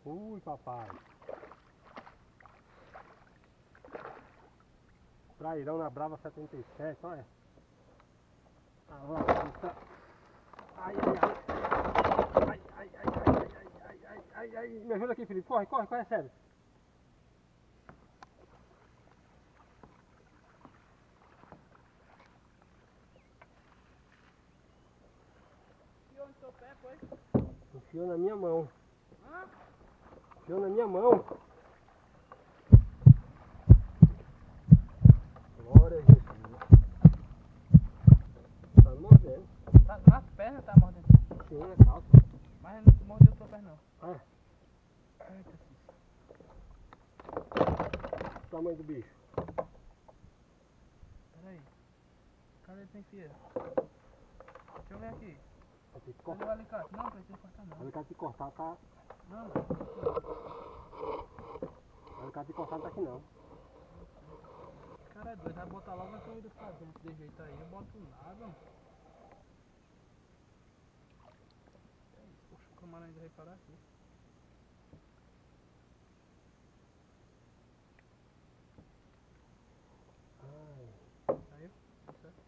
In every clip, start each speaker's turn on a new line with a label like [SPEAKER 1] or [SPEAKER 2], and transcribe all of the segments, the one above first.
[SPEAKER 1] Ui, papai. Trairão na Brava 77, olha. Ah, vamos. Ai, ai, ai. Ai, ai, ai, ai, ai, ai, ai, ai. Me ajuda aqui, Felipe. Corre, corre, corre, é sério.
[SPEAKER 2] Enfiou no seu pé, foi?
[SPEAKER 1] Enfiou na minha mão.
[SPEAKER 2] Hã?
[SPEAKER 1] Enfiou na minha mão. Glória a Jesus. Tá mordendo.
[SPEAKER 2] Tá nas pernas, tá mordendo.
[SPEAKER 1] Sim, na calça.
[SPEAKER 2] Mas não mordeu tua perna, não.
[SPEAKER 1] Ah,
[SPEAKER 2] Eita, Cício.
[SPEAKER 1] o tamanho do bicho.
[SPEAKER 2] Pera aí. Cadê tu enfia? Deixa eu ver aqui.
[SPEAKER 1] Vai ter que
[SPEAKER 2] Cadê
[SPEAKER 1] cortar.
[SPEAKER 2] o alicate? Não, precisa cortar não.
[SPEAKER 1] O alicate de cortar tá.
[SPEAKER 2] Não,
[SPEAKER 1] O alicate de cortar não tá aqui não.
[SPEAKER 2] o cara é doido, vai botar logo a corrida pra dentro desse jeito aí. Eu boto nada. É isso, poxa, o camarão ainda vai parar aqui.
[SPEAKER 1] Ai.
[SPEAKER 2] Saiu? Tá certo?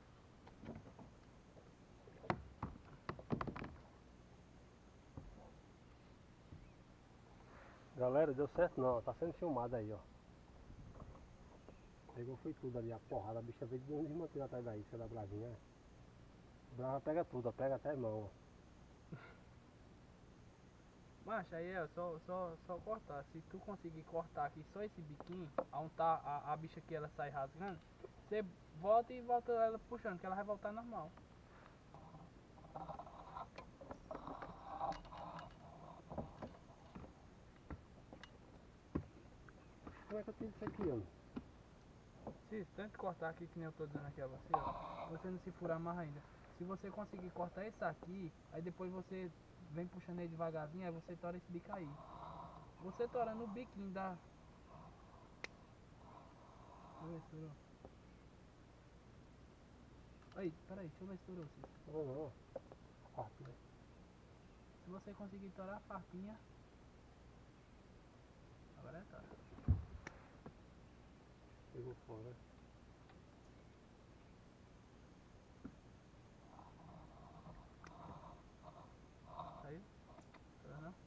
[SPEAKER 1] Galera, deu certo não, tá sendo filmado aí, ó. Pegou foi tudo ali, a porrada, a bicha veio de onde manteve atrás da isca da Bravinha. Brava pega tudo, ó, pega até mão, ó.
[SPEAKER 2] Macho, aí é só cortar. Se tu conseguir cortar aqui só esse biquinho, onde tá a bicha que ela sai rasgando, você volta e volta ela puxando, que ela vai voltar normal.
[SPEAKER 1] Como é que eu tiro isso aqui, ó?
[SPEAKER 2] Se tanto cortar aqui que nem eu tô dizendo aqui a você, ó, você não se furar mais ainda. Se você conseguir cortar esse aqui, aí depois você vem puxando ele devagarzinho, aí você tora esse bico aí. Você torando o biquinho da... Deixa eu ver se estourou. Aí, peraí, deixa eu ver se estourou, Cício.
[SPEAKER 1] Não, não. Ah, tudo bem.
[SPEAKER 2] Se você conseguir torar a farpinha, agora é tora.
[SPEAKER 1] Pegou fora.
[SPEAKER 2] Saiu? Tora não?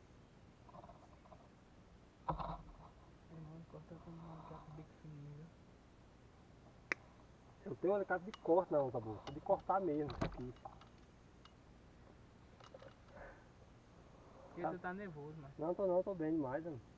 [SPEAKER 2] Irmão, corta com um bico fininho, viu?
[SPEAKER 1] Eu tenho um alicate de corte na outra bolsa, de cortar mesmo isso aqui.
[SPEAKER 2] Porque tu tá nervoso, mas...
[SPEAKER 1] Não, tô bem demais, mano.